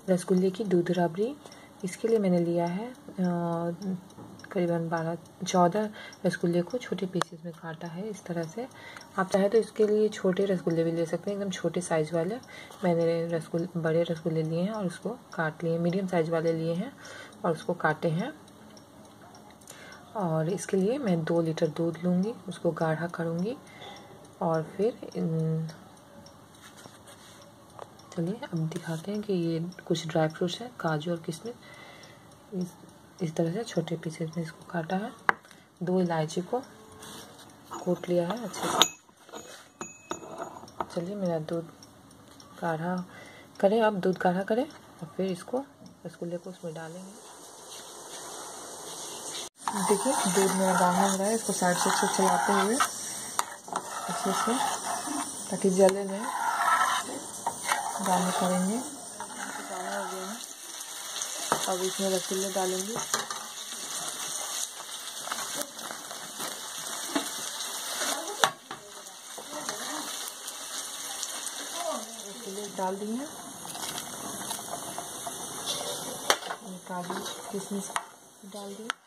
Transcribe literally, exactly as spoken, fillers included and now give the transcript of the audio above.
रसगुल्ले की दूध रबड़ी। इसके लिए मैंने लिया है करीबन बारह चौदह रसगुल्ले को छोटे पीसेस में काटा है इस तरह से। आप चाहे तो इसके लिए छोटे रसगुल्ले भी ले सकते हैं, एकदम छोटे साइज़ वाले। मैंने रसगुल्ले बड़े रसगुल्ले लिए हैं और उसको काट लिए, मीडियम साइज़ वाले लिए हैं और उसको काटे हैं। और इसके लिए मैं दो लीटर दूध लूँगी, उसको गाढ़ा करूँगी और फिर चलिए अब दिखाते हैं कि ये कुछ ड्राई फ्रूट्स हैं, काजू और किशमिश। इस इस तरह से छोटे पीसेस में इसको काटा है। दो इलायची को कूट लिया है अच्छे से। चलिए मेरा दूध गाढ़ा करें, अब दूध गाढ़ा करें और फिर इसको रसगुल्ले को उसमें डालेंगे। देखिए दूध मेरा गाढ़ा हो रहा है, इसको साइड से अच्छे चलाते हुए अच्छे से ताकि जले नहीं, गाढ़ा करेंगे। गाढ़ा हो गया है, अब इसमें रसगुल्ले डालेंगे। रसगुल्ले डाल दिए हैं, काजू किशमिश डाल दिए।